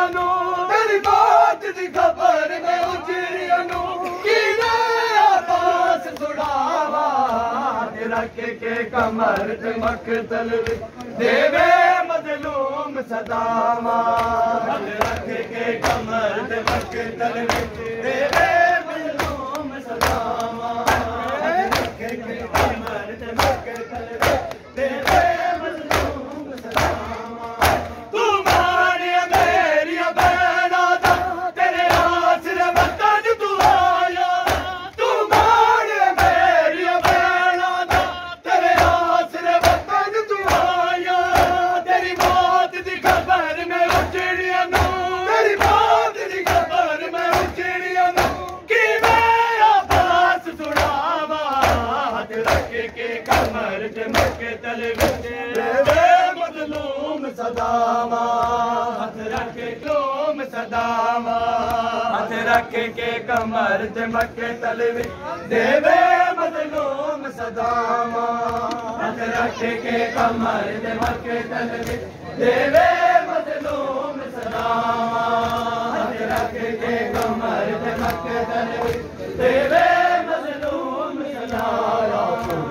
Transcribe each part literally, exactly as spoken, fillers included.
नू तेरी बात दी खबर मैं उजड़िया नू किने आवाज सुनावा रख के कमर ते मकतल देवे मजलूम सदामा रख के कमर ते मकतल देवे मजलूम सदामा रख के कमर ते मकतल देवे मजलूम सदामा तू मारे मेरी बहना दा तेरे आसरे वतन तू आया तू मारे मेरी बहना दा तेरे आसरे वतन तू आया तेरी बात दी खबर मैं उजड़िया नू तेरी बात दी खबर मैं उजड़िया नू कि मैं आवाज सुनावा हाथ रख के कमर ते मकतल देवे मजलूम सदामा हाथ रख के क्लोम सदामा हाथ रख के कमर ते मकतल देवे मजलूम सदामा हाथ रख के कमर ते मकतल देवे मजलूम सदामा हाथ रख के कमर ते मकतल देवे मजलूम सदामा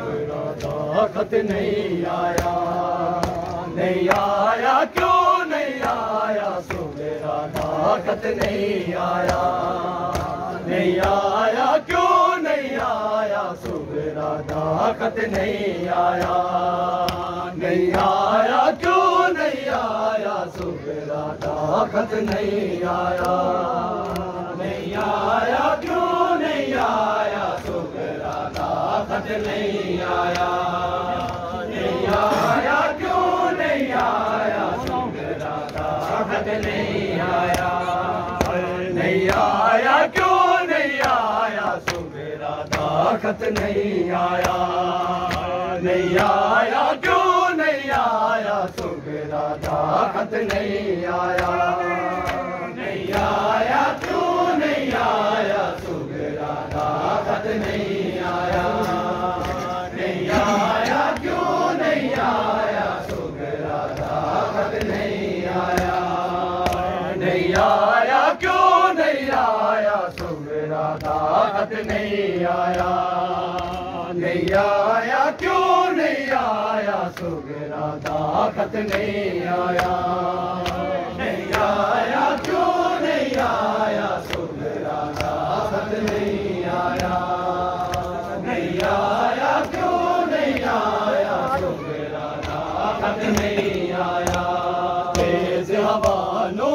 ताकत नहीं आया नहीं आया क्यों नहीं आया सुमेरा ताकत नहीं आया नहीं आया क्यों नहीं आया सुमेरा ताकत नहीं आया नहीं आया क्यों नहीं आया सुमेरा ताकत नहीं आया नहीं आया क्यों नहीं आया सुमेरा ताकत नहीं आया नहीं आया क्यों नहीं आया सुमेरा ताकत नहीं आया नहीं आया क्यों नहीं आया सुमेरा ताकत नहीं आया नहीं आया क्यों नहीं आया सुमेरा ताकत नहीं आया नहीं आया क्यों नहीं आया सुमेरा ताकत नहीं आया नहीं आया क्यों नहीं आया सुमेरा ताकत नहीं आया नहीं आया क्यों नहीं आया सुमेरा ताकत नहीं आया नहीं आया क्यों नहीं आया सुमेरा ताकत नहीं आया नहीं आया क्यों नहीं आया सुमेरा ताकत नहीं आया नहीं आया क्यों नहीं आया सुमेरा ताकत नहीं आया तेज हवानो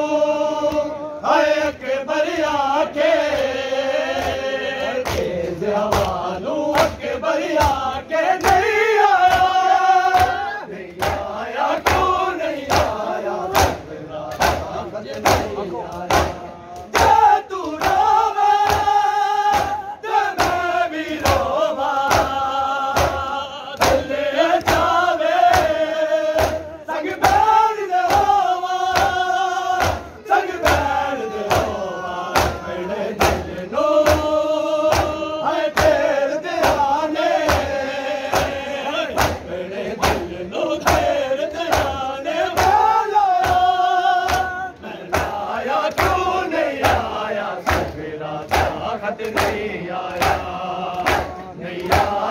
आए अकबर आके तेज हवानो अकबर आके नहीं आया नहीं आया क्यों नहीं आया सुमेरा ताकत नहीं आया तू रोवे ते मैं भी रोवा दिल जावे संग बैठ दे होवा संग बैठ दे होवा मेरे दिल नो हाय तेरे दीवाने मेरे दिल नो तेरे दीवाने वाला मैं आया क्यों नहीं आया सुमेरा ताकत नहीं आया नहीं आया